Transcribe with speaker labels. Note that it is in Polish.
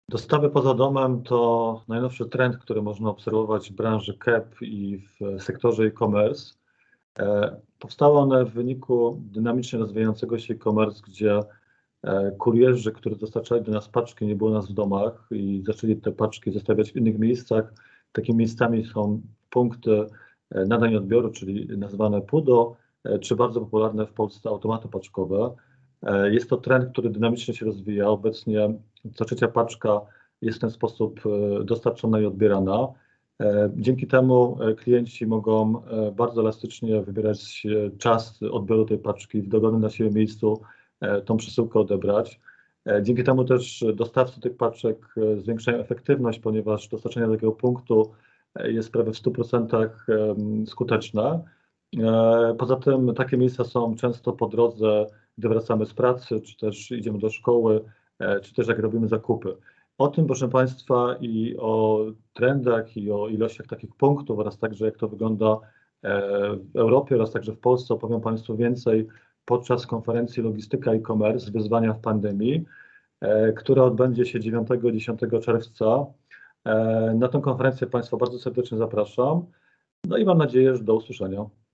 Speaker 1: Dostawy poza domem to najnowszy trend, który można obserwować w branży KEP i w sektorze e-commerce. Powstały one w wyniku dynamicznie rozwijającego się e-commerce, gdzie kurierzy, którzy dostarczali do nas paczki, nie było nas w domach i zaczęli te paczki zostawiać w innych miejscach. Takimi miejscami są punkty nadań i odbioru, czyli nazywane PUDO, czy bardzo popularne w Polsce automaty paczkowe. Jest to trend, który dynamicznie się rozwija. Obecnie co trzecia paczka jest w ten sposób dostarczona i odbierana. Dzięki temu klienci mogą bardzo elastycznie wybierać czas odbioru tej paczki, w dogodnym dla siebie miejscu tą przesyłkę odebrać. Dzięki temu też dostawcy tych paczek zwiększają efektywność, ponieważ dostarczenie do takiego punktu jest prawie w 100% skuteczne. Poza tym takie miejsca są często po drodze, gdy wracamy z pracy, czy też idziemy do szkoły, czy też jak robimy zakupy. O tym, proszę Państwa, i o trendach, i o ilościach takich punktów oraz także jak to wygląda w Europie oraz także w Polsce opowiem Państwu więcej podczas konferencji Logistyka e-commerce, wyzwania w pandemii, która odbędzie się 9 i 10 czerwca. Na tę konferencję Państwa bardzo serdecznie zapraszam. No i mam nadzieję, że do usłyszenia.